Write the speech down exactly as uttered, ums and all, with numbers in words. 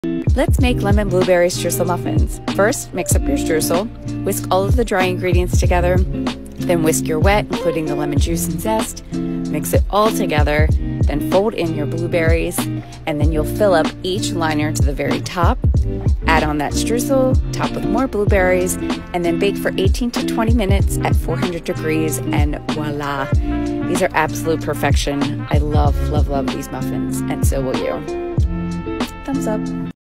Let's make lemon blueberry streusel muffins. First, mix up your streusel, whisk all of the dry ingredients together, then whisk your wet, including the lemon juice and zest. Mix it all together, then fold in your blueberries, and then you'll fill up each liner to the very top. Add on that streusel, top with more blueberries, and then bake for eighteen to twenty minutes at four hundred degrees, and voila! These are absolute perfection. I love, love, love these muffins, and so will you. Thumbs up.